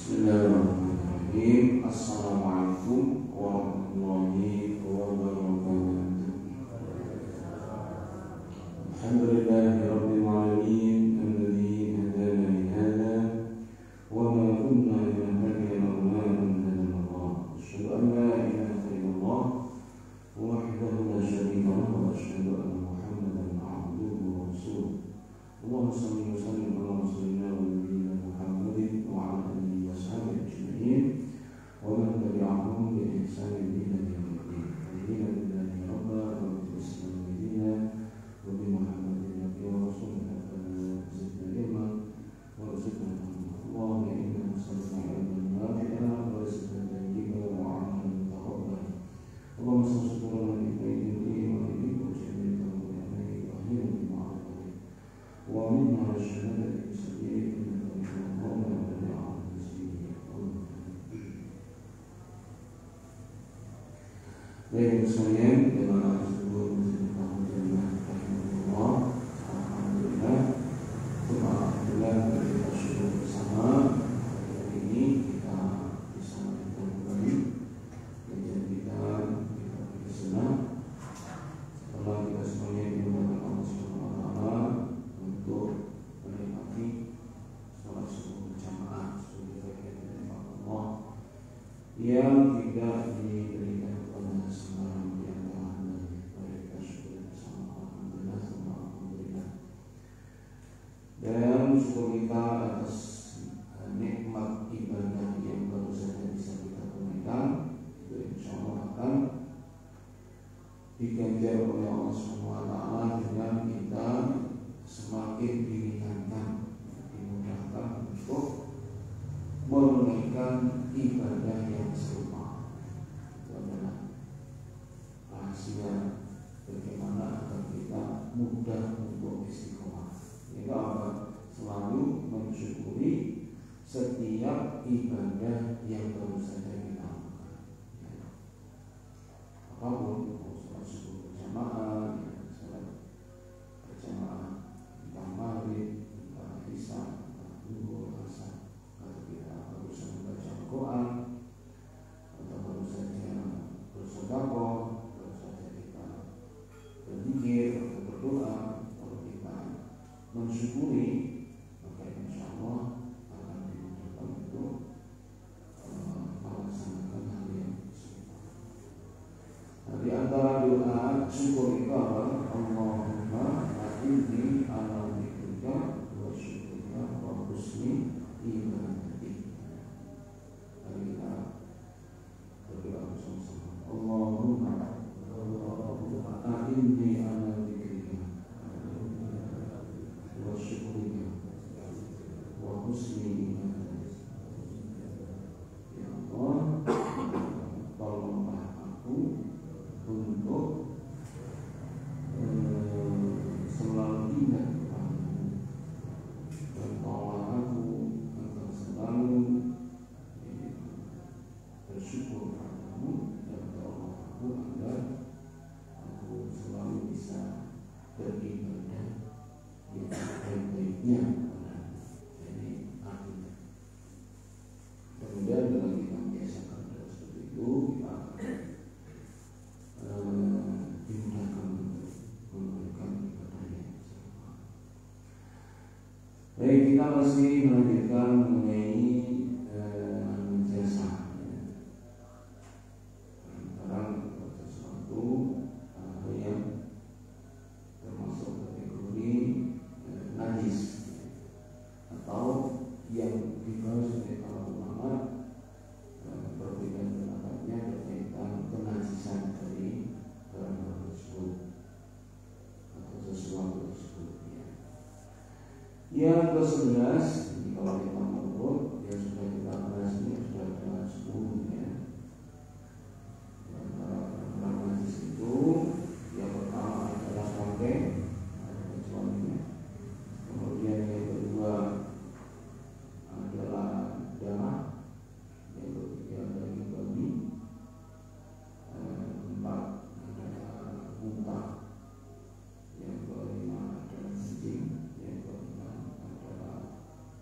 Bismillahirrahmanirrahim. Assalamualaikum warahmatullahi wabarakatuh. Alhamdulillahi rabbil alamin alladzi hadana li hadza wa ma kunna linahtadiya lawla an hadana Allah. Asyhadu an la ilaha illallah wahdahu la syarika lahu wa asyhadu anna Muhammadan abduhu wa rasuluh. Allahumma shalli wa sallim ala sayyidina wa nabiyyina Muhammadin wa ala alihi wa sahbihi ajma'in wa man tabi'ahum bi ihsanin ila yaumil din. Alhamdulillahi rabbil alamin wa bi Muhammadin nabiyyi wa rasulina zidna ilma wa rizqna Allahumma inna nas'aluka ilman nafi'an wa rizqan tayyiban wa 'amalan mutaqabbalan. Allahumma salli ala nabiyyina wa alihi wa sahbihi ajma'in wa minna ash-shahadati bi-sayyidina baik sekalian, terima kasih Alhamdulillah, kita bersyukur bersama. Hari ini kita bisa kembali kajian kita senang setelah kita semuanya dimudahkan Allah Subhanahu wa taala untuk menikmati sholat subuh berjamaah sebagai bagian dari Allah yang tidak diberikan kepada sembarang yang telah mereka syukur bersama. Alhamdulillah. Dan syukur kita atas nikmat ibadah yang baru saja bisa kita tunaikan, itu insya Allah akan diganjar oleh Allah SWT dengan kita semakin diringankan, dimudahkan untuk menunaikan ibadah yang serupa. Itu adalah rahasia bagaimana agar kita mudah untuk istiqomah. Itu apa? Selalu mensyukuri setiap ibadah yang baru saja kita lakukan. Ya. Apapun, sholat subuh berjamaah, sholat berjamaah, entah maghrib, entah isya, entah zuhur, asar, atau kita barusan membaca Al-Quran, atau baru saja bersedekah, baru saja kita berzikir atau berdoa, kalau kita mensyukuri, maka insya Allah akan dimudahkan untuk melaksanakan hal yang serupa. Nah, di antara doa syukur itu adalah Allahumma a'inni ala dzikrika wa syukrika wa husni ibadatik. Mari kita berdoa bersama-sama. Allahumma a'inni ala dzikrika wa syukrika wa husni ibadatik. Ya Allah, tolonglah aku untuk selalu ingat kepadamu, dan tolong aku agar selalu bersyukur padamu, dan tolong aku agar aku selalu bisa beribadah yang sebaik-baiknya padamu. Jadi artinya, kemudian dengan kita membiasakan seperti itu, kita akan dimudahkan untuk menunaikan ibadah yang serupa. Baik, kita masih melanjutkan mengenai jasa. Sekarang sesuatu yang termasuk kategori najis atau yang dibahas oleh para ulama, perbedaan pendapatnya berkaitan kenajisan dari barang tersebut atau sesuatu tersebut. Yang ke-11, kalau kita menurut yang sudah kita bahas ini sudah ada 10 ya. Di antara barang najis itu yang pertama adalah bangkai, ada kecualinya. Kemudian yang kedua adalah darah, yang ketiga daging babi, keempat adalah unta, yang kelima adalah kencing, yang keenam adalah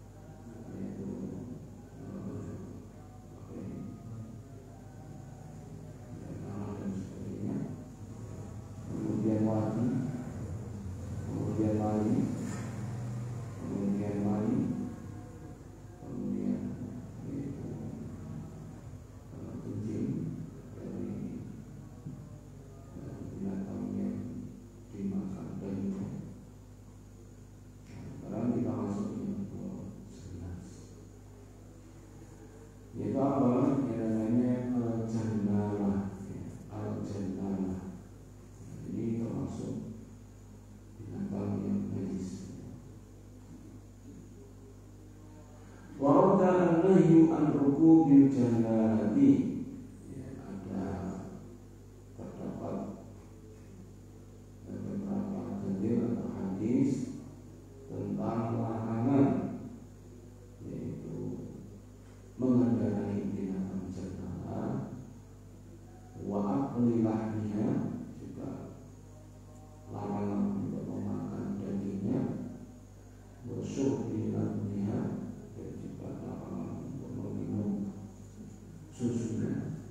Yaitu apa? Yang namanya al-jannalah. Al-jannalah. Ini termasuk binatang yang najis. Warada an-nahyu an rukubil jannati. Ada terdapat beberapa dalil atau hadis tentang larangan, yaitu mengendarai binatang jannah, wa akli lahmiha, juga larangan untuk memakan dagingnya, wa syurbi lahmiha, dan juga larangan untuk meminum susunya.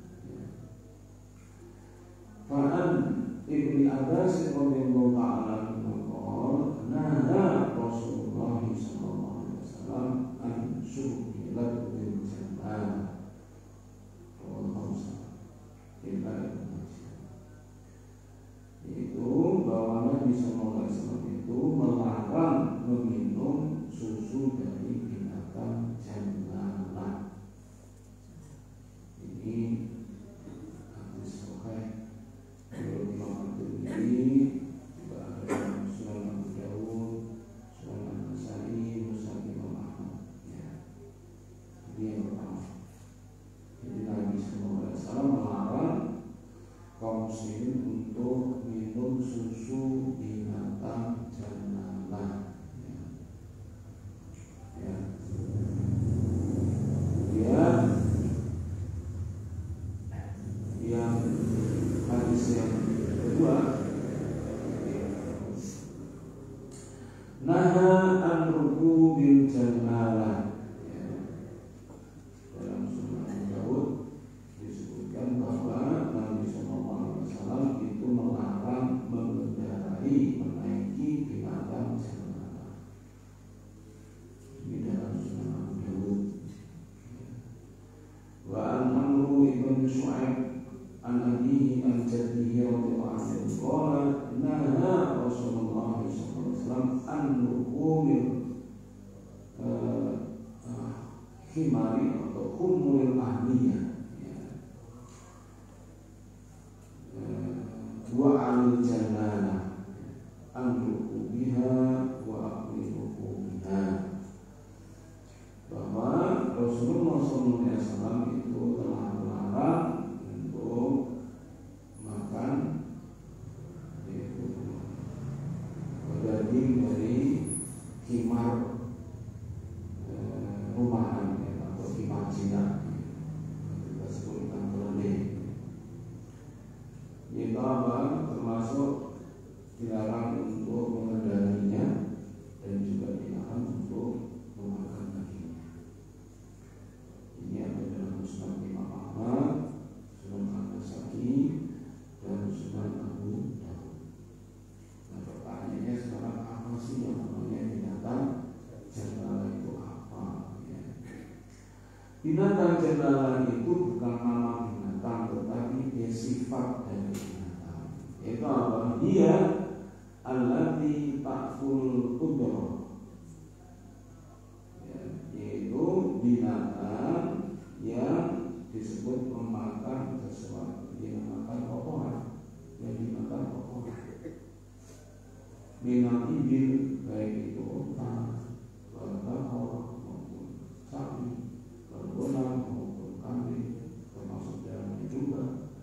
Fa'an Ibni Abbas radhiyallahu ta'ala anhu qala naha Rasulullah sallallahu alaihi wasallam an syurbi lahmil jannah wa khamsa illa itu bahwa Nabi sallallahu alaihi wasallam itu melarang meminum susu dari binatang jannah. Ini hadis sahih. Menurut Imam At-Tirmidzi, juga ada dalam Sunan Abu Dawud, Sunan An-Nasa'i, Musnad Imam Ahmad. Ya. Ini yang pertama. Jadi Nabi SAW melarang kaum muslimin untuk minum susu binatang jannah. Ya. Yang hadis yang kedua, naha an rukubil jannah. Dalam Sunan Abu Dawud disebutkan bahwa Nabi SAW itu melarang mengendarai, menaiki binatang jannah. Ini dalam Sunan Abu Dawud. Wa an Amru ibn Shu'aib an abihi an jaddihi radhiyallahu anhu qala naha Rasulullah sallallahu alaihi wasallam an rukumil khimari atau khumuril ahliyah wa al jannah an rukubiha wa akli rukubiha, bahwa Rasulullah sallallahu alaihi wasallam itu telah melarang untuk makan daging dari khimar rumahan atau khimar Cina, kita sebut ikan kelele. Itu apa? Termasuk dilarang untuk mengendarainya dan juga dilarang untuk memakan dagingnya. Ini ada dalam Musnad Imam Ahmad, Sunan An-Nasa'i, dan Sunan Abu Dawud. Nah, pertanyaannya sekarang, apa sih yang namanya binatang jannah itu apa? Ya. Binatang jannah itu bukan nama binatang, tetapi dia sifat dari binatang. Yaitu apa? Dia allati ta'kul udra, yaitu binatang yang disebut memakan sesuatu, dia memakan kotoran, yang dimakan kotoran. Minal ibil, baik itu unta, bakor maupun sapi, berbonang maupun kambing, termasuk dalamnya juga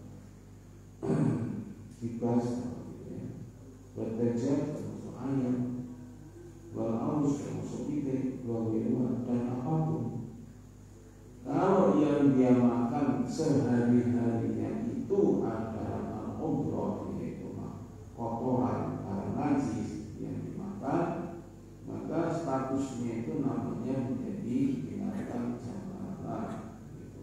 kibas, bertejar termasuk ayam, walaus termasuk itik, wawiluan dan apapun. Kalau yang dia makan sehari-harinya itu adalah al-udra, yaitu kotoran, barang najis yang dimakan, maka statusnya itu namanya menjadi binatang jannah.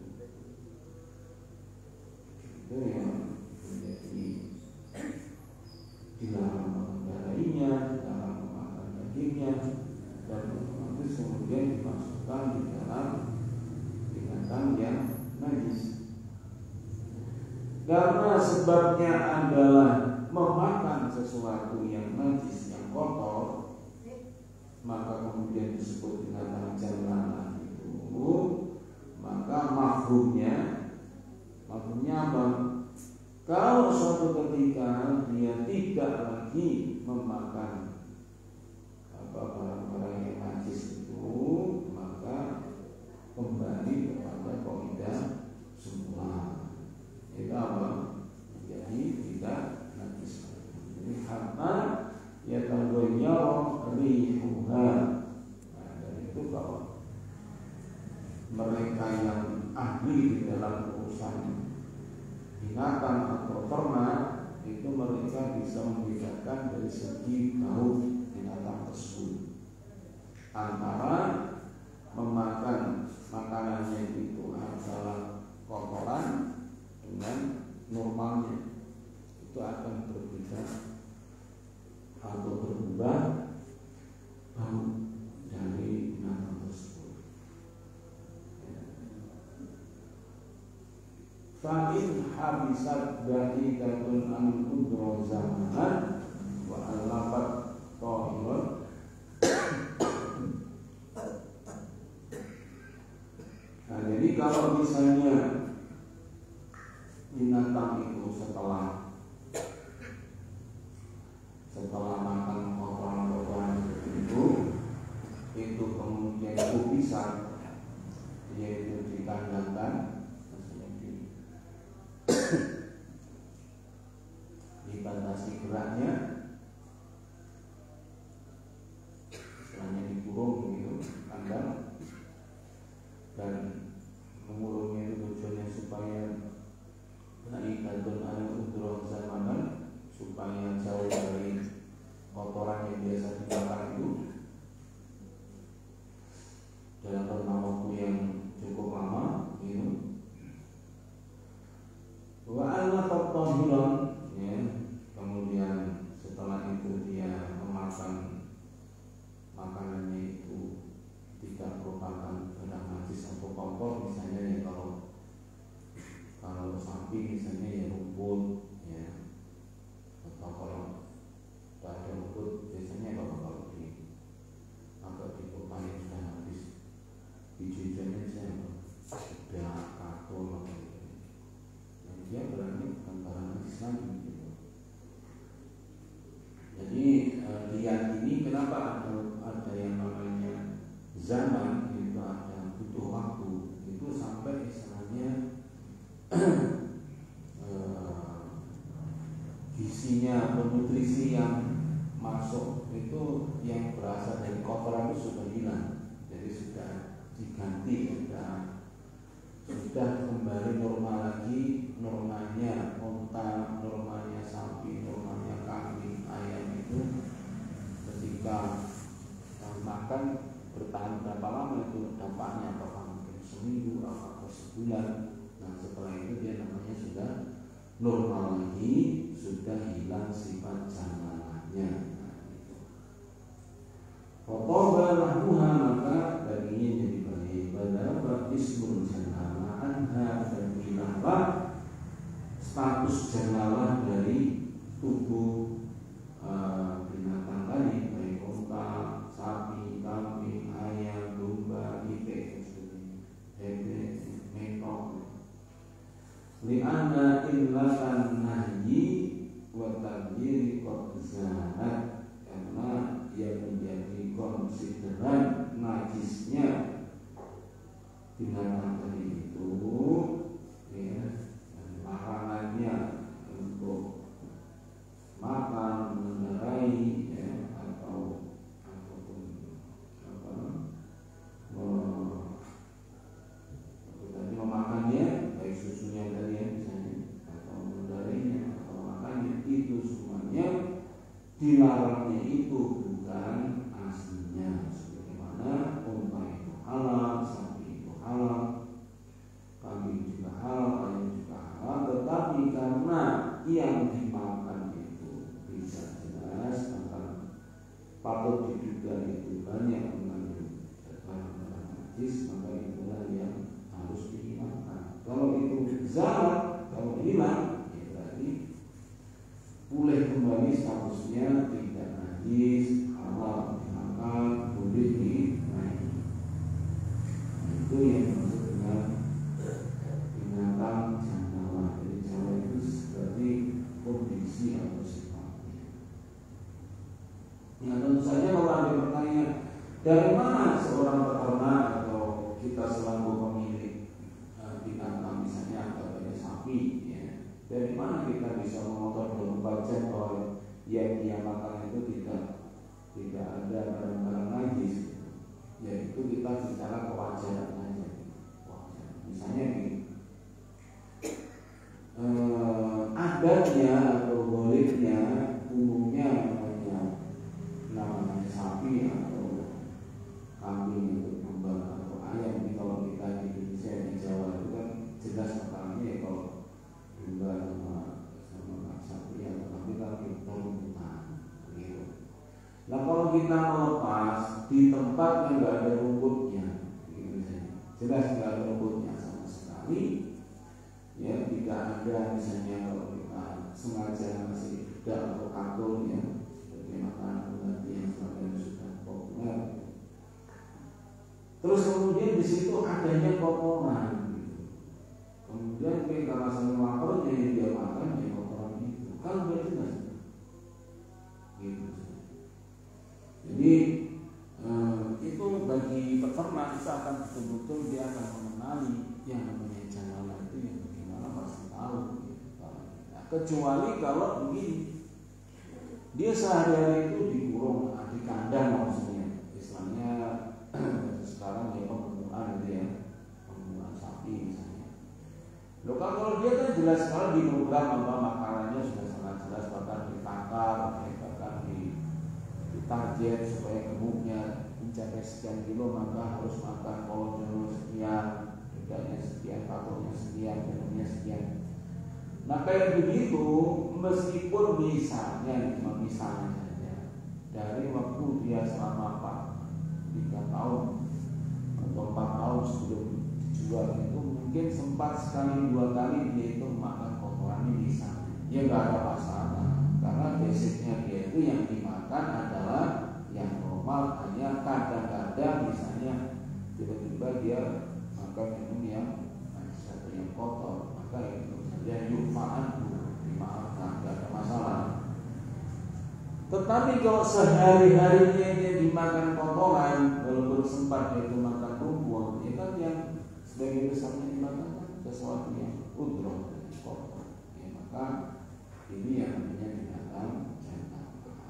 Itu yang menjadi dilarang mengendarainya, dilarang memakan dagingnya, dan otomatis kemudian dimasukkan di dalam binatang yang najis. Karena sebabnya adalah memakan sesuatu yang najis, yang kotor, maka kemudian disebut binatang jannah itu. Maka mafhumnya apa? Kalau suatu ketika dia tidak lagi memakan barang-barang yang najis itu, maka kembali kepada kaidah semula. Itu apa? Jadi tidak najis. Jadi hatta yataghayyara rihuha. Nah, dan itu kalau mereka yang ahli di dalam urusan binatang atau ternak, itu mereka bisa membedakan dari segi bau binatang tersebut antara memakan makanannya itu adalah kotoran dengan normalnya. Itu akan berbeda atau berubah bau dari binatang tersebut. Fa'in habisat ba'idatun an kudro zamanan wa al-lafat tohirun. Nah, jadi kalau misalnya binatang itu setelah makan kotoran-kotoran itu kemudian kubisan, yaitu dikandangkan, dibatasi geraknya, istilahnya dikurung gitu, kandang, dan mengurungnya itu tujuannya supaya naikatun ala udron zamanan, supaya jauh dari kotoran yang biasa dimakan itu dalam rentang waktu yang cukup lama gitu. Wa al-tahiran, ya, kemudian setelah itu dia memakan makanannya itu tidak merupakan barang najis atau kotor, misalnya ya kalau sapi misalnya ya rumput, ya, atau kalau tidak ada rumput biasanya kalau di agak di kota yang sudah habis hijau-hijaunya sudah karton atau dia berani bukan barang najis lagi gitu. Jadi lihat ini kenapa ada yang namanya zaman itu ada butuh waktu itu sampai istilahnya gizinya atau nutrisi yang masuk itu yang berasal dari kotoran itu sudah hilang, jadi sudah diganti, sudah kembali normal lagi, normalnya unta, normalnya sapi, normalnya kambing, ayam itu ketika makan bertahan berapa lama itu dampaknya, apakah mungkin seminggu atau sebulan. Nah setelah itu dia namanya sudah normal lagi, sudah hilang sifat jamalahnya. Fotoba lahuha, maka dagingnya jadi baik. Badaba ismul janalah anha, dan hilanglah status janalah dari tubuh binatang tadi, baik unta, sapi, kambing, ayam, domba, itik, bebek, mentok. Li'anna illatan nahyi wa tabdiri qad zahat, karena yang menjadi konsideran najisnya binatang tadi itu, ya, dan larangannya untuk makan, mengendarai, ya, ataupun tadi memakannya, baik susunya tadi ya misalnya, atau mengendarainya, atau makannya, itu semuanya dilarangnya itu bukan aslinya. Sebagaimana unta itu halal, sapi itu halal, kambing juga halal, ayam juga halal, tetapi karena yang dimakan itu bisa jelas, maka patut diduga itu banyak mengandung barang-barang najis, maka itulah yang harus dihilangkan. Kalau itu zalat, kalau hilang, ya berarti pulih kembali statusnya tidak najis, halal dimakan, boleh dinaiki. Itu yang dimaksud dengan ada barang-barang najis, yaitu kita bicara kewajaran aja. Misalnya gini, adatnya atau bolehnya umumnya namanya sapi atau kambing itu domba atau ayam. Ini kalau kita di Indonesia di Jawa itu kan jelas makanannya ya, kalau domba sama sapi atau kambing kan rumputan gitu. Nah kalau kita melepas di tempat yang nggak ada rumputnya, gitu, jelas nggak ada rumputnya sama sekali. Ya, tidak ada misalnya kalau kita sengaja ngasih dedak atau kalkun ya, seperti makanan pengganti yang selama ini sudah populer. Terus kemudian di situ adanya kotoran, gitu. Kemudian karena sama lapar jadi dia makan ya kotoran itu, kan nggak jelas, gitu. Jadi itu bagi peternak itu akan betul-betul dia akan mengenali yang namanya jangala itu yang bagaimana pasti tahu. Nah, kecuali kalau begini, dia sehari-hari itu dikurung di kandang maksudnya, istilahnya sekarang ya pembunuhan gitu ya, pembunuhan sapi misalnya. Loh kalau dia kan jelas sekali di program apa makanannya sudah sangat jelas, bahkan ditakar, bahkan ditarget supaya gemuknya mencapai sekian kilo maka harus makan kolostrum sekian, bedanya sekian, kalorinya sekian, minumnya sekian. Nah kayak begitu, meskipun misalnya saja dari waktu dia selama 3 tahun atau 4 tahun sebelum dijual itu mungkin sempat sekali 2 kali dia itu makan kotoran ini bisa, ya nggak ada masalah karena basicnya dia itu yang dimakan adalah yang normal, hanya kadang-kadang misalnya tiba-tiba dia makan minum yang sesuatu yang kotor, maka itu saja yufa'an, dimaafkan, tidak ada masalah. Tetapi kalau sehari-harinya dia dimakan kotoran, walaupun sempat dia itu makan rumput, ya kan yang sebagai besarnya dimakan kan sesuatu yang udroh, kotor, ya, maka ini yang namanya binatang jangala.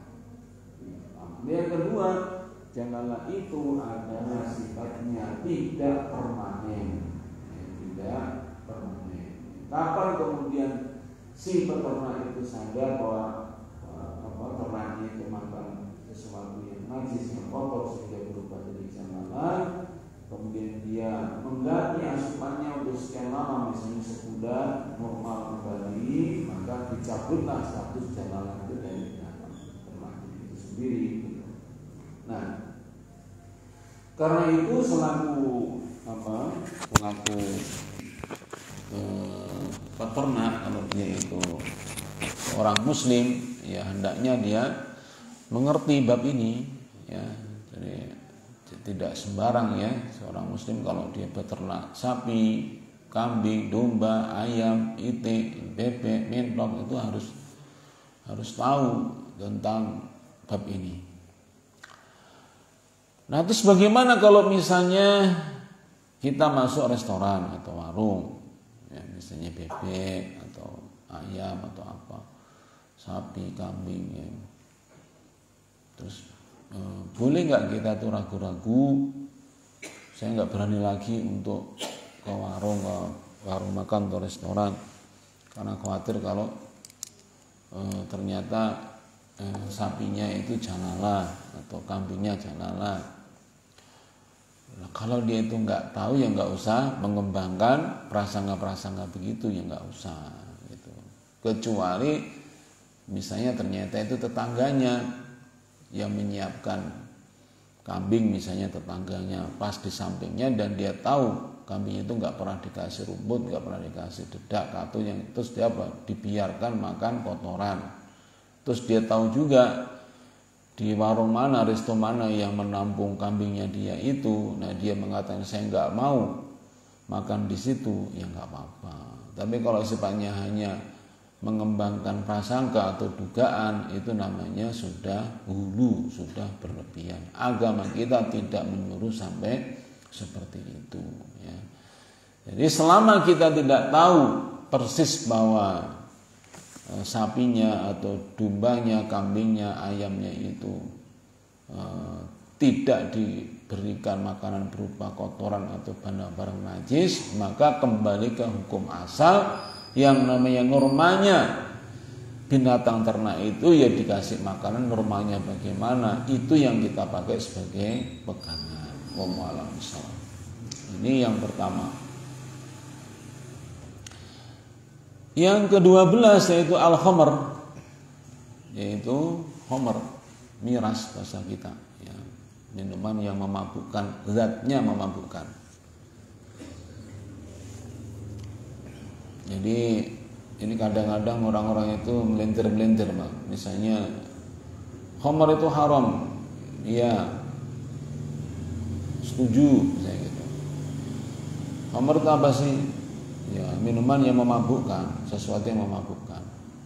Yang kedua, jangala itu adalah sifatnya tidak permanen, tidak permanen. Kapan kemudian si peternak itu sadar bahwa ternaknya itu makan sesuatu yang najis, yang kotor sehingga berubah jadi jangala, kemudian dia mengganti asupannya untuk sekian lama, misalnya sebulan normal kembali, maka dicabutlah status jangala itu dari binatang ternak itu sendiri. Nah, karena itu selaku peternak, kalau dia itu orang muslim, ya hendaknya dia mengerti bab ini, ya. Jadi tidak sembarang ya seorang muslim kalau dia beternak sapi, kambing, domba, ayam, itik, bebek, mentok itu harus tahu tentang bab ini. Nah, terus bagaimana kalau misalnya kita masuk restoran atau warung, ya, misalnya bebek atau ayam atau apa, sapi, kambing, ya. Terus boleh nggak kita tuh ragu-ragu, saya nggak berani lagi untuk ke warung makan atau restoran karena khawatir kalau ternyata sapinya itu jangala atau kambingnya jangala. Nah, kalau dia itu nggak tahu ya nggak usah mengembangkan prasangka begitu, ya nggak usah gitu. Kecuali misalnya ternyata itu tetangganya yang menyiapkan kambing, misalnya tetangganya pas di sampingnya dan dia tahu kambing itu nggak pernah dikasih rumput, nggak pernah dikasih dedak, katu, yang terus dia dibiarkan makan kotoran. Terus dia tahu juga di warung mana, resto mana yang menampung kambingnya dia itu, nah dia mengatakan saya nggak mau makan di situ, ya nggak apa-apa. Tapi kalau sifatnya hanya mengembangkan prasangka atau dugaan, itu namanya sudah hulu, sudah berlebihan. Agama kita tidak menyuruh sampai seperti itu, ya. Jadi selama kita tidak tahu persis bahwa sapinya atau dombanya, kambingnya, ayamnya itu tidak diberikan makanan berupa kotoran atau barang-barang najis, maka kembali ke hukum asal yang namanya normanya binatang ternak itu ya dikasih makanan, normalnya bagaimana itu yang kita pakai sebagai pegangan. Wallahu a'lam bishawab. Ini yang pertama. Yang ke-12 yaitu al-khamr, yaitu khamr, miras bahasa kita, ya, minuman yang memabukkan, zatnya memabukkan. Jadi ini kadang-kadang orang-orang itu melintir-melintir, Bang. Misalnya khamr itu haram, iya, setuju, misalnya gitu. Khamr itu apa sih? Ya, minuman yang memabukkan, sesuatu yang memabukkan.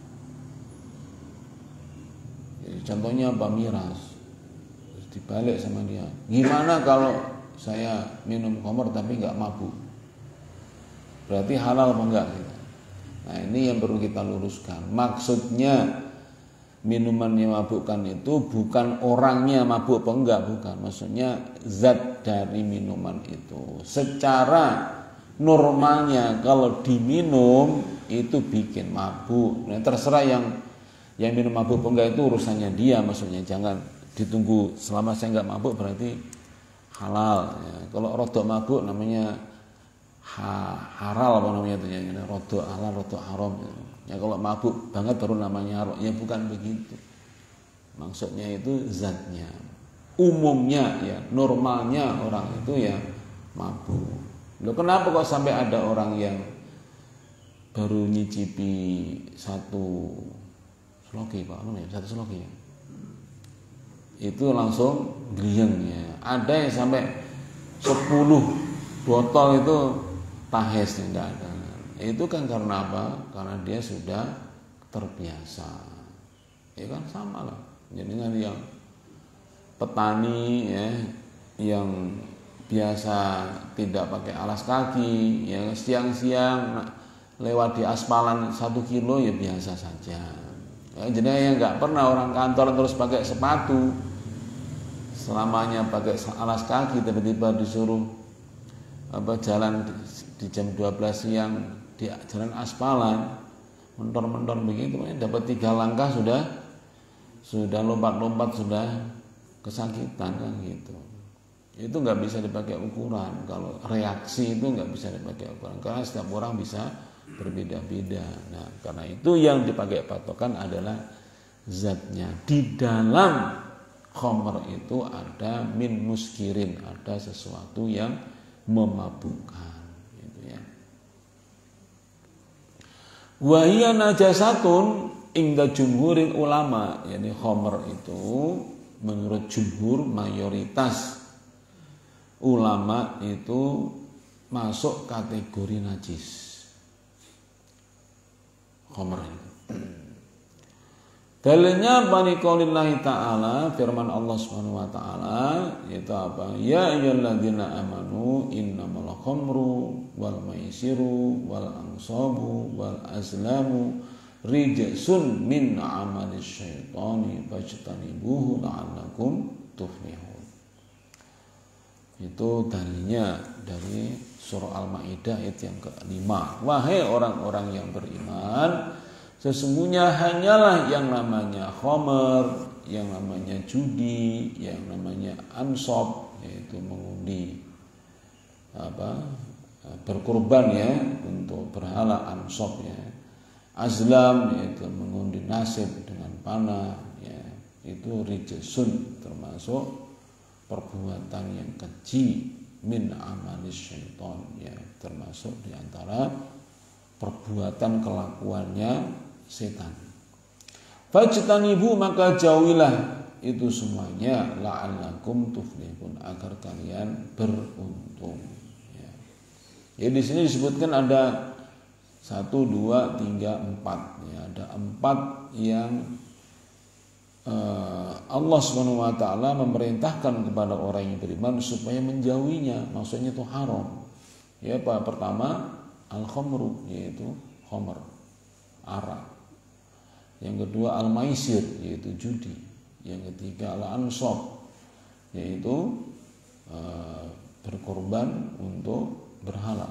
Jadi, contohnya apa? Miras. Terus dibalik sama dia. Gimana kalau saya minum khamr tapi nggak mabuk? Berarti halal apa enggak? Nah, ini yang perlu kita luruskan. Maksudnya minuman yang memabukkan itu bukan orangnya mabuk apa enggak, bukan. Maksudnya zat dari minuman itu. Secara normalnya kalau diminum itu bikin mabuk. Nah, terserah yang minum mabuk apa enggak itu urusannya dia, maksudnya jangan ditunggu selama saya enggak mabuk berarti halal. Ya, kalau rodok mabuk namanya haral apa namanya itu ya, rodok halal, rodok haram. Ya kalau mabuk banget baru namanya haram. Ya bukan begitu. Maksudnya itu zatnya. Umumnya ya, normalnya orang itu ya mabuk. Loh, kenapa kok sampai ada orang yang baru nyicipi satu sloki, Pak, satu sloki ya, itu langsung gliyeng ya. Ada yang sampai 10 botol itu tahes, tidak ada. Itu kan karena apa? Karena dia sudah terbiasa. Ya kan sama lah. Jadi kan yang petani ya, yang biasa tidak pakai alas kaki, ya siang-siang lewat di aspalan 1 kilo ya biasa saja. Ya, jadi yang nggak pernah orang kantor terus pakai sepatu, selamanya pakai alas kaki, tiba-tiba disuruh jalan di jam 12 siang di jalan aspalan, mentor-mentor begitu, dapat 3 langkah sudah lompat-lompat, sudah kesakitan kan gitu. Itu nggak bisa dipakai ukuran. Kalau reaksi itu nggak bisa dipakai ukuran karena setiap orang bisa berbeda-beda. Nah, karena itu yang dipakai patokan adalah zatnya. Di dalam khamr itu ada min muskirin, ada sesuatu yang memabukkan, gitu ya. Wa hiya najasatun inda jumhurin ulama, yakni khamr itu menurut jumhur, mayoritas ulama itu masuk kategori najis. Khamr. Dalilnya bani qaulillahi ta'ala, firman Allah Subhanahu wa taala, yaitu apa? Ya ayyuhalladzina amanu innamal khamru wal maisiru wal ansabu wal azlamu rijsun min amalis syaitani fajtanibuhu la'allakum tuflihun. Itu dalilnya dari surah Al-Maidah ayat yang ke-5. Wahai orang-orang yang beriman, sesungguhnya hanyalah yang namanya khamr, yang namanya judi, yang namanya ansab, yaitu mengundi berkurban ya untuk berhala, ansab ya. Azlam yaitu mengundi nasib dengan panah ya. Itu rijsun, termasuk perbuatan yang keji, min amalis syaitan ya, termasuk diantara perbuatan kelakuannya setan. Fajtanibu, maka jauhilah itu semuanya, la'allakum tuflihun, agar kalian beruntung ya. Ya, di sini disebutkan ada 1, 2, 3, 4 ya, ada 4 yang Allah Subhanahu wa taala memerintahkan kepada orang yang beriman supaya menjauhinya, maksudnya itu haram. Ya, pertama al-khamru, yaitu khamr, arak. Yang kedua al-maisir, yaitu judi. Yang ketiga al-ansab, yaitu berkorban untuk berhala,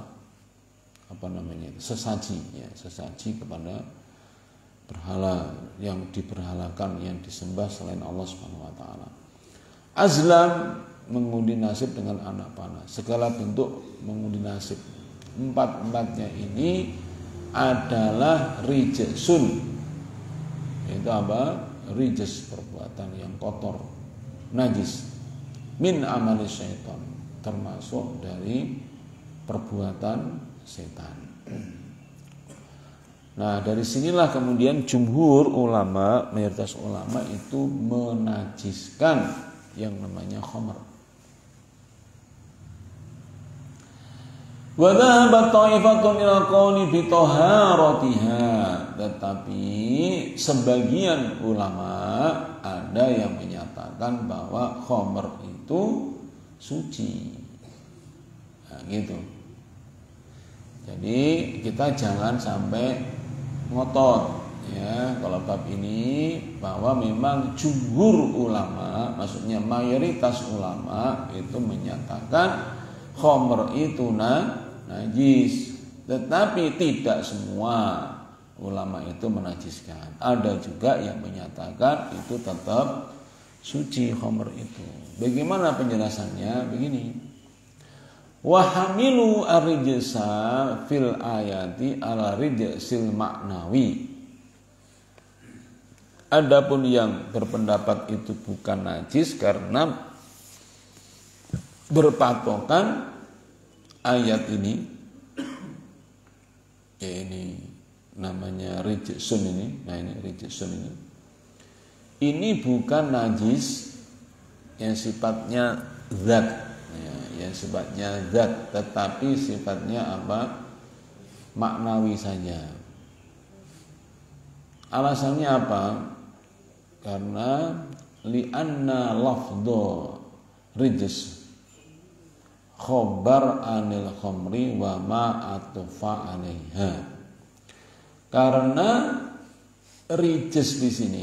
sesaji kepada berhala yang diberhalakan, yang disembah selain Allah Subhanahu wa taala. Azlam, mengundi nasib dengan anak panah, segala bentuk mengundi nasib. Empat-empatnya ini adalah rijsun. Itu apa? Rijs, perbuatan yang kotor, najis. Min amali syaitan, termasuk dari perbuatan setan. Nah, dari sinilah kemudian jumhur ulama, mayoritas ulama itu menajiskan yang namanya khamr. Wa dhahabat ta'ifatun ila qawli bi taharatiha, tetapi sebagian ulama ada yang menyatakan bahwa khamr itu suci. Nah, gitu. Jadi kita jangan sampai ngotot ya kalau bab ini, bahwa memang jumhur ulama, maksudnya mayoritas ulama itu menyatakan khamr itu najis, tetapi tidak semua ulama itu menajiskan. Ada juga yang menyatakan itu tetap suci khamr itu. Bagaimana penjelasannya? Begini. Wa hamilu ar-rijsa fil ayati ala rijsil maknawi. Adapun yang berpendapat itu bukan najis karena berpatokan ayat ini, ya ini namanya rijsun ini. Nah, ini rijsun ini bukan najis yang sifatnya zat ya, yang sifatnya zat, tetapi sifatnya apa? Maknawi saja. Alasannya apa? Karena li'anna lafdhu rijs khobar anil khamri wa ma atufa alaiha. Karena rijs di sini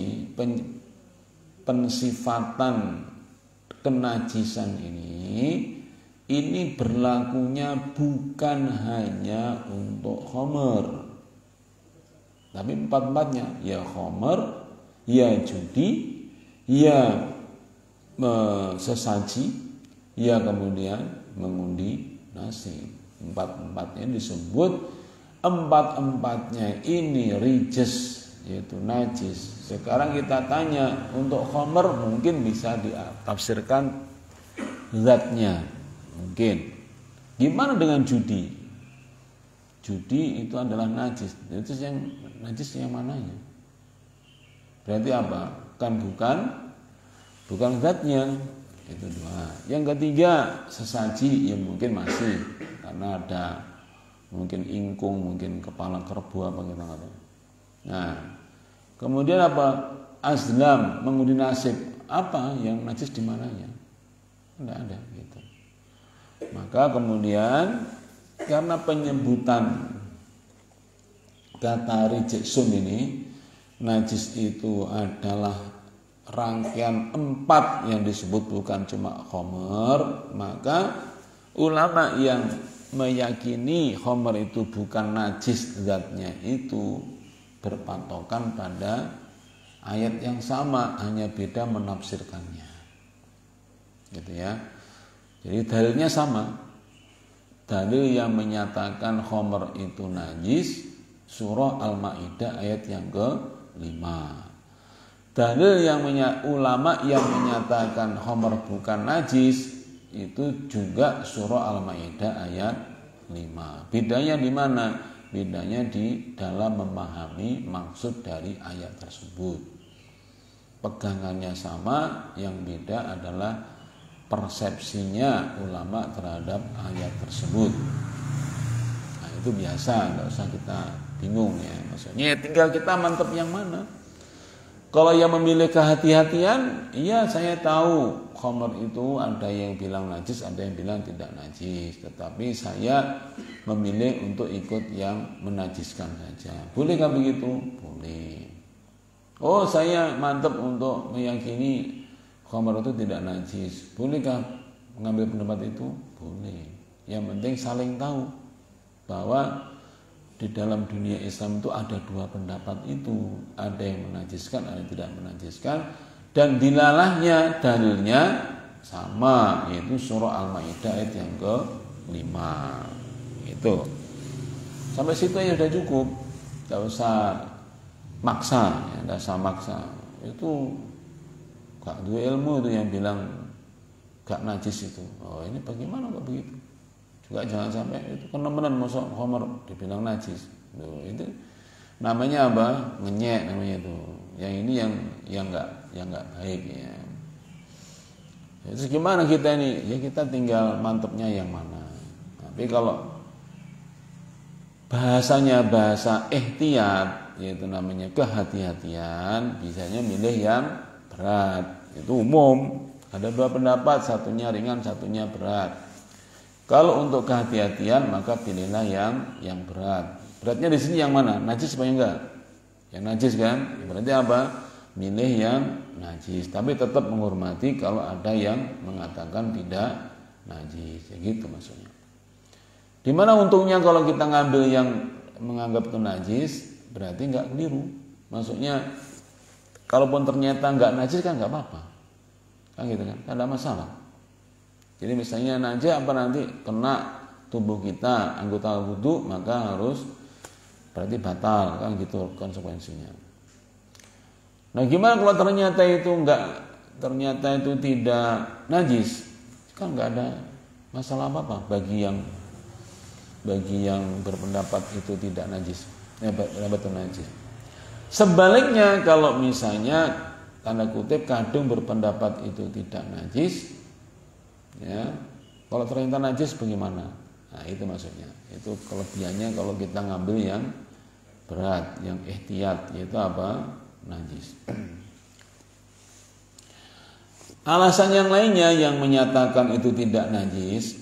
pensifatan kenajisan ini berlakunya bukan hanya untuk khamr, tapi empat-empatnya, ya khamr, ya judi, ya sesaji, ya kemudian mengundi nasib. Empat-empatnya disebut, empat-empatnya ini rijs, yaitu najis. Sekarang kita tanya, untuk khamr mungkin bisa ditafsirkan zatnya, mungkin. Gimana dengan judi? Judi itu adalah najis. Itu yang najis yang mananya? Berarti apa? Kan bukan zatnya. Itu dua. Yang ketiga, sesaji, yang mungkin masih, karena ada mungkin ingkung, mungkin kepala kerbau apa kita kata. Nah, kemudian apa? Azlam, mengundi nasib. Apa yang najis di mananya? Tidak ada gitu. Maka kemudian karena penyebutan kata rijsun ini, najis itu adalah rangkaian 4 yang disebut, bukan cuma khamr, maka ulama yang meyakini khamr itu bukan najis zatnya itu berpatokan pada ayat yang sama, hanya beda menafsirkannya, gitu ya. Jadi dalilnya sama. Dalil yang menyatakan khamr itu najis surah Al-Maidah ayat yang ke-5. Dalil yang ulama yang menyatakan khamr bukan najis itu juga surah Al-Maidah ayat 5. Bedanya di mana? Bedanya di dalam memahami maksud dari ayat tersebut. Pegangannya sama, yang beda adalah persepsinya ulama terhadap ayat tersebut. Nah, itu biasa, nggak usah kita bingung ya. Maksudnya tinggal kita mantep yang mana. Kalau yang memilih kehati-hatian, iya saya tahu khamr itu ada yang bilang najis, ada yang bilang tidak najis, tetapi saya memilih untuk ikut yang menajiskan saja. Bolehkah begitu? Boleh. Oh, saya mantap untuk meyakini khamar itu tidak najis. Bolehkah mengambil pendapat itu? Boleh. Yang penting saling tahu bahwa di dalam dunia Islam itu ada dua pendapat itu, ada yang menajiskan, ada yang tidak menajiskan, dan dilalahnya dalilnya sama, yaitu surah Al-Maidah ayat yang ke-5. Itu sampai situ ya sudah cukup, tidak usah maksa, ya, tidak usah maksa. Itu gak dua ilmu itu yang bilang gak najis itu. Oh ini bagaimana kok begitu? Juga jangan sampai itu kenemenan masuk khamar dibilang najis. Itu namanya apa? Ngenyek namanya itu. Yang ini yang enggak baik ya. Terus gimana kita ini? Ya kita tinggal mantepnya yang mana. Tapi kalau bahasanya bahasa ihtiyat, yaitu namanya kehati-hatian, bisanya milih yang berat. Itu umum. Ada dua pendapat, satunya ringan, satunya berat. Kalau untuk kehati-hatian maka pilihlah yang berat. Beratnya di sini yang mana? Najis apa enggak? Yang najis kan? Berarti apa? Milih yang najis. Tapi tetap menghormati kalau ada yang mengatakan tidak najis. Ya gitu maksudnya. Di mana untungnya kalau kita ngambil yang menganggap itu najis, berarti enggak keliru. Maksudnya kalaupun ternyata enggak najis kan enggak apa-apa. Kan gitu kan? Tidak ada masalah. Jadi misalnya najis apa nanti kena tubuh kita, anggota wudu, maka harus berarti batal, kan gitu konsekuensinya. Nah, gimana kalau ternyata itu tidak najis? Kan enggak ada masalah apa-apa bagi yang berpendapat itu tidak najis. Berpendapat itu najis. Sebaliknya kalau misalnya tanda kutip kadung berpendapat itu tidak najis, ya, kalau ternyata najis bagaimana? Nah itu maksudnya. Itu kelebihannya kalau kita ngambil yang berat, yang ihtiyat, yaitu apa? Najis. Alasan yang lainnya yang menyatakan itu tidak najis,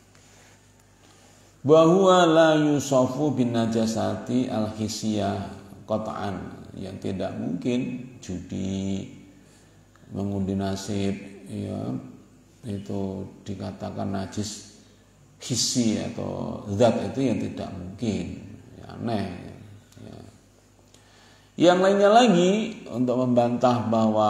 bahwa la yusafu bin najasati al-hisiyah qat'an, yang tidak mungkin judi, mengundi nasib, ya, itu dikatakan najis hissi atau zat, itu yang tidak mungkin, ya, aneh ya. Yang lainnya lagi untuk membantah bahwa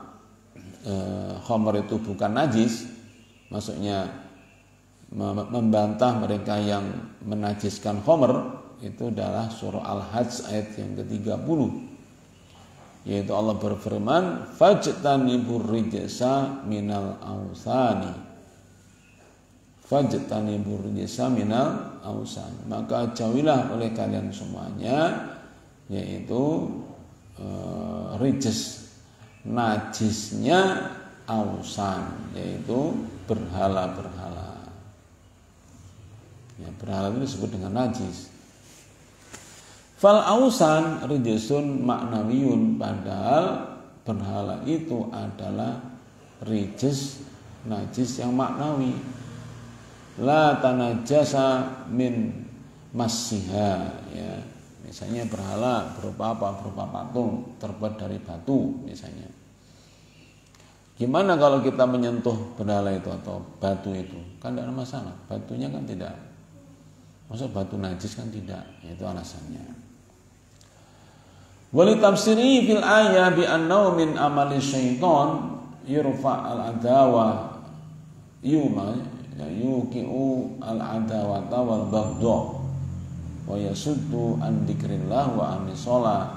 khamr itu bukan najis, maksudnya membantah mereka yang menajiskan khamr, itu adalah surah Al-Hajj ayat yang ke-30, yaitu Allah berfirman fajtanibur rijsa minal awsani, fajtanibur rijsa minal awsani, maka jauhilah oleh kalian semuanya, yaitu rijs, najisnya awsan, yaitu berhala-berhala. Ya, berhala itu disebut dengan najis. Fal ausan rijsun maknawiyun, padahal berhala itu adalah rijis, najis yang maknawi. La tanajasa min massiha, ya. Misalnya berhala berupa apa? Berupa patung terbuat dari batu misalnya. Gimana kalau kita menyentuh berhala itu atau batu itu? Kan tidak ada masalah. Batunya kan tidak, maksud batu najis kan tidak. Itu alasannya. Wali tafsiri fil ayah bi annahu min amali syaitan yurfa al-adawa yuma yuqi'u al-adawata wal baghdha wa yasuddu an dzikrillah wa an shalah.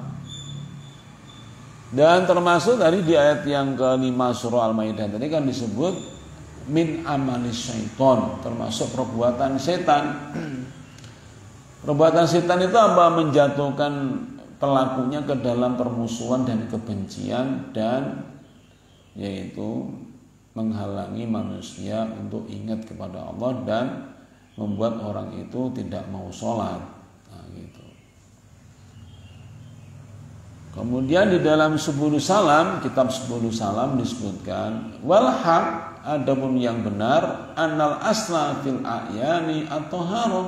Dan termasuk tadi di ayat yang ke-5 surah Al-Maidah tadi kan disebut min amali syaitan, termasuk perbuatan setan. Perbuatan setan itu apa? Menjatuhkan pelakunya ke dalam permusuhan dan kebencian, dan yaitu menghalangi manusia untuk ingat kepada Allah dan membuat orang itu tidak mau sholat. Nah, gitu. Kemudian di dalam Subulus Salam, kitab Subulus Salam disebutkan wal haq, adapun yang benar, annal asla fil a'yani at-taharah,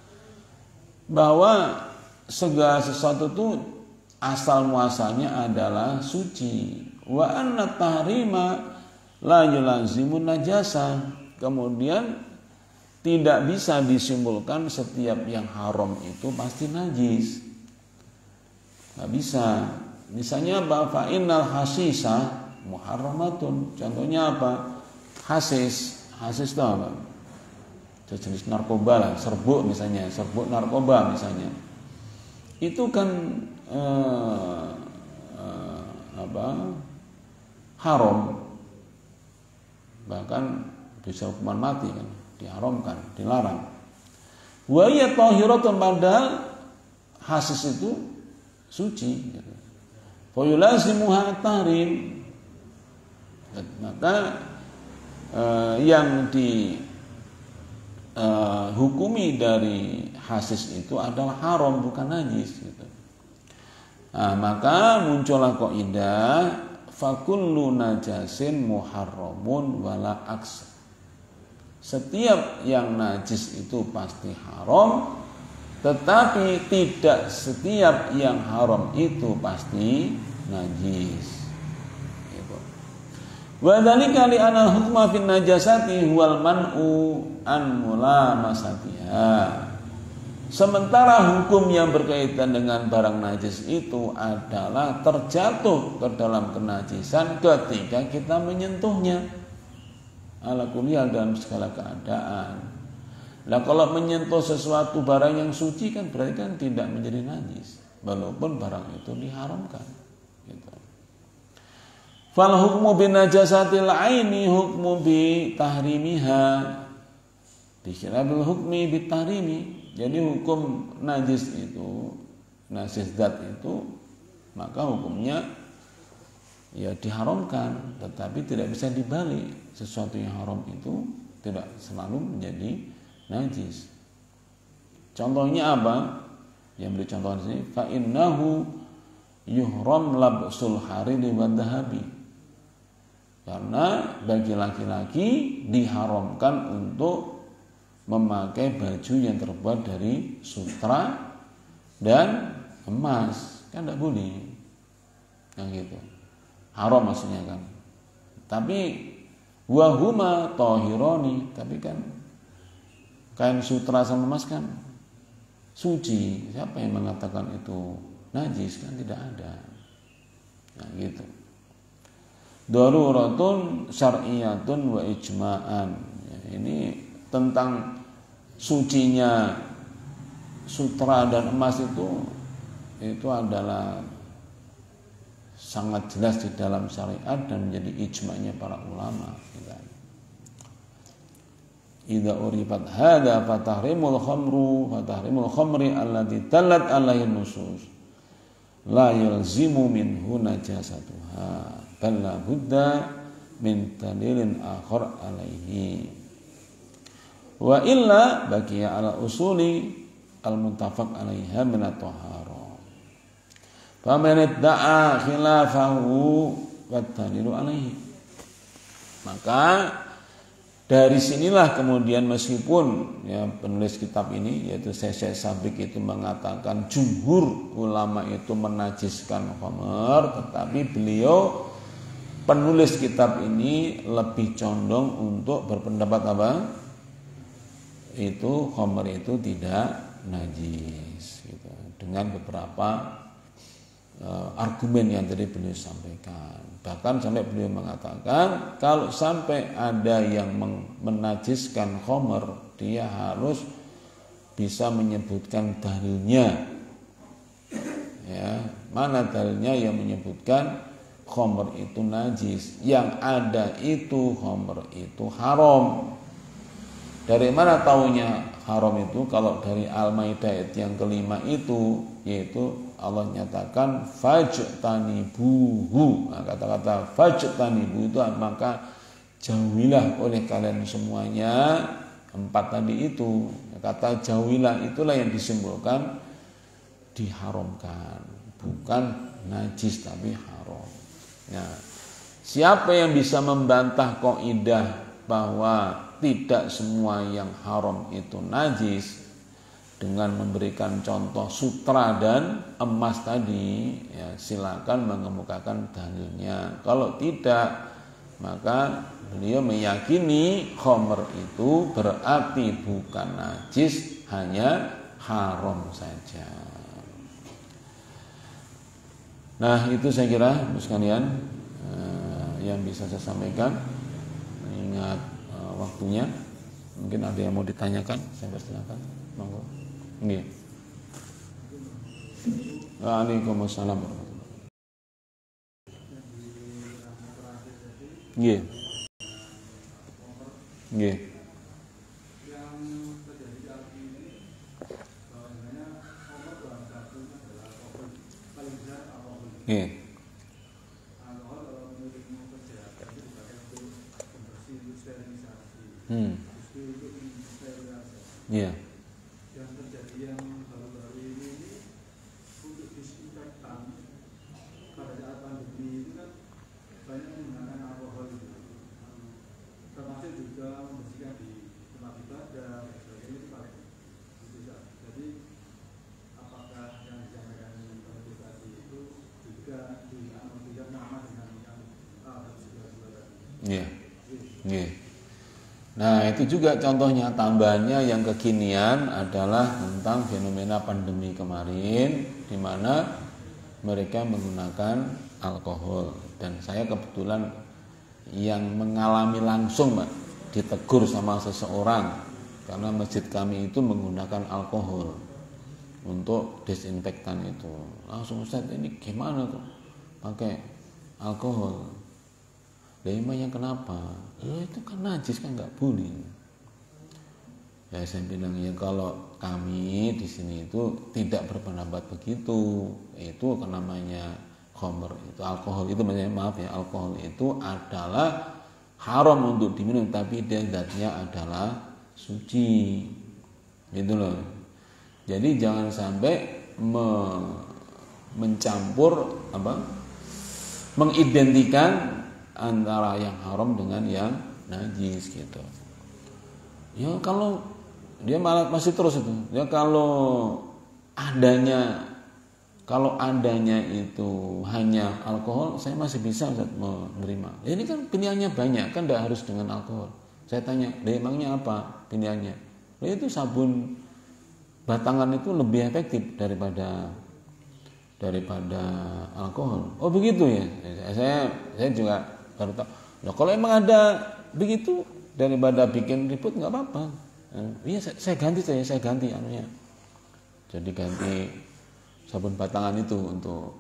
bahwa segala sesuatu itu asal muasalnya adalah suci. Wa anna tahrima la yulazimun najasa. Kemudian tidak bisa disimpulkan setiap yang haram itu pasti najis. Nggak bisa. Misalnya apa? Fa innal hasisa muharramatun. Contohnya apa? Hasis itu apa? Jenis narkoba lah, serbuk misalnya, serbuk narkoba misalnya. Itu kan haram. Bahkan bisa hukuman mati kan, diharamkan, dilarang. Wa ya tahiratun, padahal hasis itu suci gitu. Fa yulazimuha tahrim. Maka yang dihukumi dari hasis itu adalah haram, bukan najis gitu. Nah, maka muncullah kaidah fakullu najasin muharramun wala aks. Setiap yang najis itu pasti haram, tetapi tidak setiap yang haram itu pasti najis. Wa dzalika li anal hukma fin najasati huwal man'u an mulamasatiha. Sementara hukum yang berkaitan dengan barang najis itu adalah terjatuh ke dalam kenajisan ketika kita menyentuhnya. Ala kulli dalam segala keadaan. Nah, kalau menyentuh sesuatu barang yang suci kan berarti kan tidak menjadi najis, walaupun barang itu diharamkan. Gitu. Fal hukmu bin najasatil aini hukmu bi tahrimiha. Dikirabil hukmi bi tahrimi. Jadi hukum najis itu, najis zat itu, maka hukumnya ya diharamkan, tetapi tidak bisa dibalik. Sesuatu yang haram itu tidak selalu menjadi najis. Contohnya apa? Yang beri contoh di sini, fa innahu yuhram labsul hariri wa dhahabi. Karena bagi laki-laki diharamkan untuk memakai baju yang terbuat dari sutra dan emas, kan tidak boleh, yang gitu, haram maksudnya kan. Tapi wahuma tahironi, tapi kan kain sutra sama emas kan suci. Siapa yang mengatakan itu najis? Kan tidak ada, yang gitu. Daruratun syar'iyatun wa ijma'an. Ini tentang sucinya sutra dan emas itu adalah sangat jelas di dalam syariat dan menjadi ijma'nya para ulama. Idza urifat hadza fatahrimul khamri allati tallat alaihi nusus la yalzimu minhu najasatuha bal la budda min dalilin akhar alaihi wa illa baqiya ala usuli al muttafaq alaiha min at-tahara fa man idda'a khilafahu wa dalilu alaihi. Maka dari sinilah kemudian meskipun ya penulis kitab ini yaitu Syekh Sabik itu mengatakan jumhur ulama itu menajiskan khamr, tetapi beliau penulis kitab ini lebih condong untuk berpendapat apa? Itu khamr itu tidak najis gitu. Dengan beberapa argumen yang tadi beliau sampaikan. Bahkan sampai beliau mengatakan kalau sampai ada yang menajiskan khamr, dia harus bisa menyebutkan dalilnya. Ya, mana dalilnya yang menyebutkan khamr itu najis? Yang ada itu khamr itu haram. Dari mana taunya haram itu? Kalau dari Al-Maidah ayat yang kelima itu, yaitu Allah nyatakan fajtanibuhu. Nah, kata-kata fajtanibu itu maka jauhilah oleh kalian semuanya. 4 tadi itu, kata jauhilah itulah yang disimpulkan diharamkan, bukan najis tapi haram. Nah, siapa yang bisa membantah kaidah bahwa tidak semua yang haram itu najis dengan memberikan contoh sutra dan emas tadi, ya silakan mengemukakan dalilnya. Kalau tidak, Maka beliau meyakini khamr itu berarti bukan najis, hanya haram saja. Nah, itu saya kira sekalian yang bisa saya sampaikan. Ingat waktunya. Mungkin ada yang mau ditanyakan, saya persilakan. Monggo. Nggih. Waalaikumsalam. Nggih. Nggih. Nggih. Iya. Yang terjadi yang baru-baru ini untuk disinfektan pada saat pandemi itu kan banyak menggunakan alkohol, termasuk juga membersihkan di tempat ibadah dan sebagainya itu paling susah. Jadi apakah yang disampaikan Pak tadi itu juga tidak sama dengan yang bersihkan tadi? Iya. Iya. Nah, itu juga contohnya, tambahannya yang kekinian adalah tentang fenomena pandemi kemarin, di mana mereka menggunakan alkohol. Dan saya kebetulan yang mengalami langsung, Mbak, ditegur sama seseorang karena masjid kami itu menggunakan alkohol untuk desinfektan itu. Langsung, Ustaz, ini gimana kok pakai alkohol? Emangnya kenapa? Itu kan najis, kan nggak boleh. Ya saya bilang, ya kalau kami di sini itu tidak berpendapat begitu. Itu namanya khamr, itu alkohol itu, maaf ya, alkohol itu adalah haram untuk diminum, tapi dia zatnya adalah suci. Gitu loh. Jadi jangan sampai mencampur mengidentikan antara yang haram dengan yang najis gitu. Ya kalau dia malah masih terus itu. Ya kalau adanya itu hanya alkohol, saya masih bisa menerima. Ya, ini kan pilihannya banyak, kan tidak harus dengan alkohol. Saya tanya, emangnya apa pilihannya? Ya, itu sabun batangan itu lebih efektif daripada alkohol. Oh begitu ya. Saya juga baru tahu. Nah, kalau emang ada begitu, daripada bikin ribut nggak apa-apa. Iya, saya ganti anunya. Jadi ganti sabun batangan itu untuk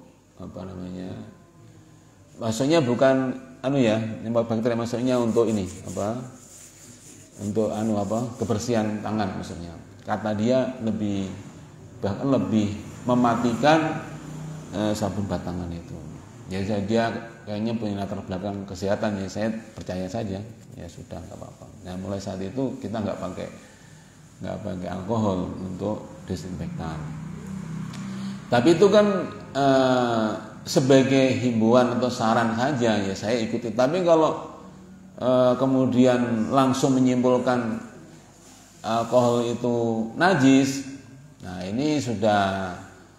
maksudnya bukan bakteri, maksudnya untuk ini untuk kebersihan tangan maksudnya. Kata dia bahkan lebih mematikan sabun batangan itu. Ya dia kayaknya punya latar belakang kesehatan, ya saya percaya saja, ya sudah, nggak apa-apa. Nah, mulai saat itu kita nggak pakai alkohol untuk desinfektan. Tapi itu kan sebagai himbauan atau saran saja, ya saya ikuti. Tapi kalau kemudian langsung menyimpulkan alkohol itu najis, nah ini sudah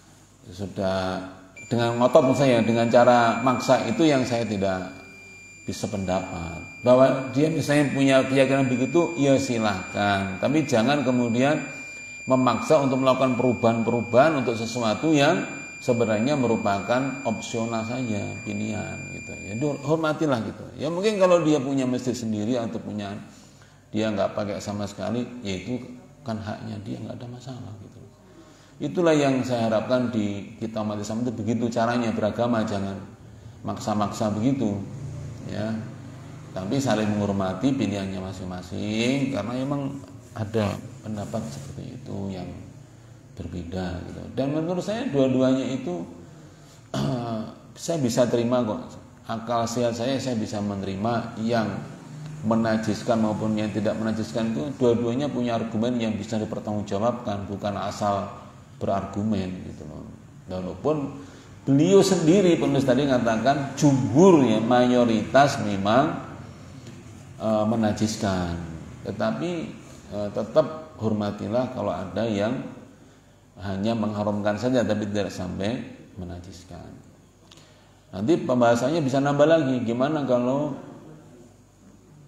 dengan ngotot saya, dengan cara maksa itu yang saya tidak bisa pendapat. Bahwa dia misalnya punya keyakinan begitu, ya silahkan. Tapi jangan kemudian memaksa untuk melakukan perubahan-perubahan untuk sesuatu yang sebenarnya merupakan opsional saja, pilihan gitu. Ya hormatilah gitu. Ya mungkin kalau dia punya masjid sendiri atau punya dia nggak pakai sama sekali, ya itu kan haknya dia, nggak ada masalah gitu. Itulah yang saya harapkan di kita umat Islam itu begitu caranya beragama, jangan maksa-maksa begitu, ya. Tapi saling menghormati pilihannya masing-masing, karena memang ada pendapat seperti itu yang berbeda gitu. Dan menurut saya dua-duanya itu saya bisa terima kok. Akal sehat saya bisa menerima yang menajiskan maupun yang tidak menajiskan itu. Dua-duanya punya argumen yang bisa dipertanggungjawabkan, bukan asal berargumen gitu loh. Walaupun beliau sendiri penulis tadi mengatakan jumhur, ya mayoritas memang menajiskan, tetapi tetap hormatilah kalau ada yang hanya mengharamkan saja tapi tidak sampai menajiskan. Nanti pembahasannya bisa nambah lagi, gimana kalau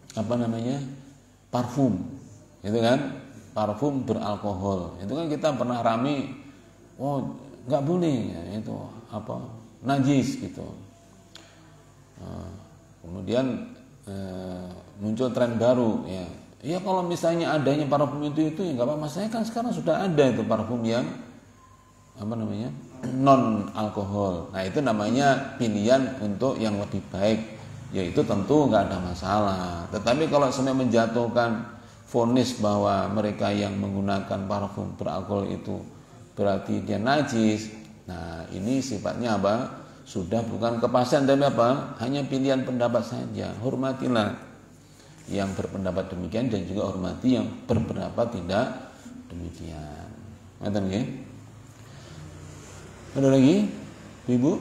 parfum, itu kan, parfum beralkohol. Itu kan kita pernah rame, oh nggak boleh, ya, itu najis gitu. Kemudian muncul tren baru, ya kalau misalnya adanya parfum itu ya nggak apa-apa. Saya kan sekarang sudah ada itu parfum yang non alkohol. Nah itu namanya pilihan untuk yang lebih baik, yaitu tentu nggak ada masalah. Tetapi kalau sampai menjatuhkan vonis bahwa mereka yang menggunakan parfum beralkohol itu berarti dia najis, nah ini sifatnya sudah bukan kepastian, tapi hanya pilihan pendapat saja. Hormatilah yang berpendapat demikian dan juga hormati yang berpendapat tidak demikian. Ngerti nggih? Ada lagi, Ibu?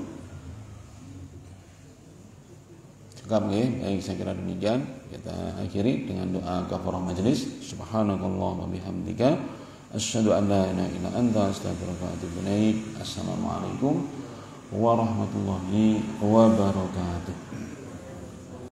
Cukup nggih? Baik, saya kira demikian. Kita akhiri dengan doa kafarah majelis. Subhanakallah wa bihamdika asyhadu an la ilaha illa anta astaghfiruka wa atubu ilaik. Assalamualaikum warahmatullahi wabarakatuh.